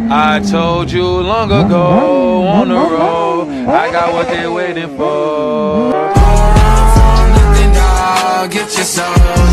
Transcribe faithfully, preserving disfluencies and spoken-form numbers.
I told you long ago on the road, I got what they waiting for. All around for nothing, dog. Get your soul.